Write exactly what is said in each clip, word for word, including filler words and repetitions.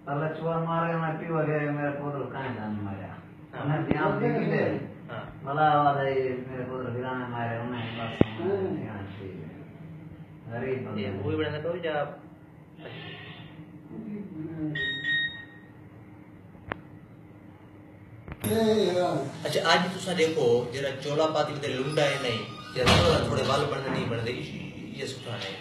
अल्लाह चुआ मारे मैं पीवा गया मेरे पुत्र काहे जान मारा उन्हें ध्यान देखी दे मला आवाज आई मेरे पुत्र वीराने मारे उन्हें बस ध्यान थी गरीब बंदे ये मूवी बनाने को जा अच्छा आज तुसा देखो जरा चोला पाती में लुंडा है नहीं जरा थोड़ा थोड़े बाल बनने नहीं बनते ये सुठा है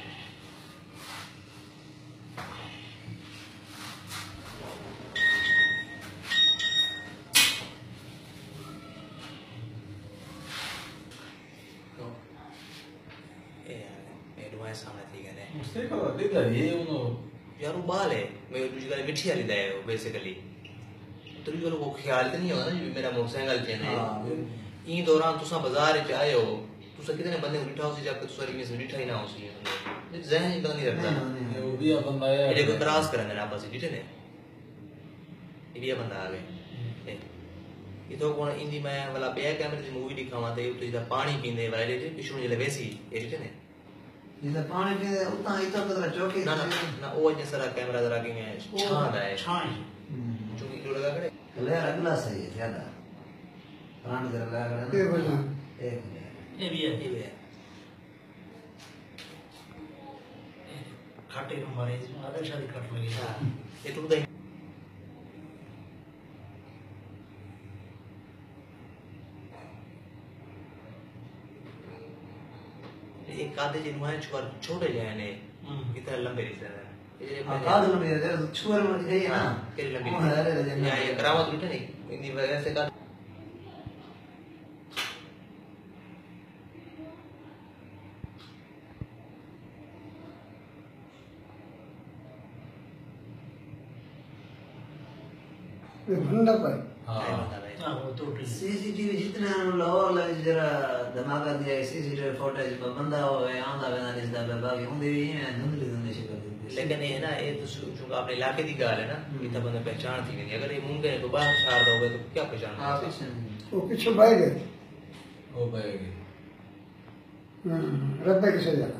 सामने थी गए उससे को दिखा ये उनो यार वो बाल है मैं तुझे कल मिठी वाली दे है बेसिकली तो तुझे को ख्याल नहीं होगा ना जी मेरा मोटरसाइकिल चेन है इन दौरान तुसा बाजार पे आए हो तुसा कितने बंदे को बिठाओ से जाकर तुसा रिंग में बिठाई ना हो सी जहन ही नहीं रखता वो भी बंदा है ये को क्रॉस करेंगे ना आपस में ठीक है ये भी बंदा आ गए ये तो कौन इंदी में वाला बैक कैमरे से मूवी दिखावा दे तो इधर पानी पीने वाले थे पिछू जे वैसी ये ठीक है इधर पानी पे उतना इतना पता चौकी ना ना ना वो जे सारा कैमरा जरा के में छांदा है छाई चूंकि जो लगा करे ले अगला सही है ज्यादा पानी जरा लगा कर ये बोलना एक ये भी है ये भी है खाटे हमारे आधा शादी कट लगी ये तो बताइए एक आधे जिन में छोटे जाए ने इतना लंबे रिश्ते हैं ये आकाश में भी है छुअर में है ना के लंबी वो है रे जन या ये करावत उठे नहीं इन्हीं वजह से का ये भंडा पर हां हां वो तो ठीक सीसीटीवी जितने हम लाहौर लग जरा दिमाग दिया सीसीटीवी फुटेज पर बंदा हो गया आंदा बना इस दा बाकी होंदे भी हैं धुंधली धुंधली शक्ल लेकिन ये ना ये तो जो आपने इलाके की गाल है ना इतना बंदा पहचान थी नहीं अगर ये मुंगे को बाहर छाड़ दोगे तो क्या पहचान हां पीछे वो पीछे भाग गए वो भाई रब्बे के से जाना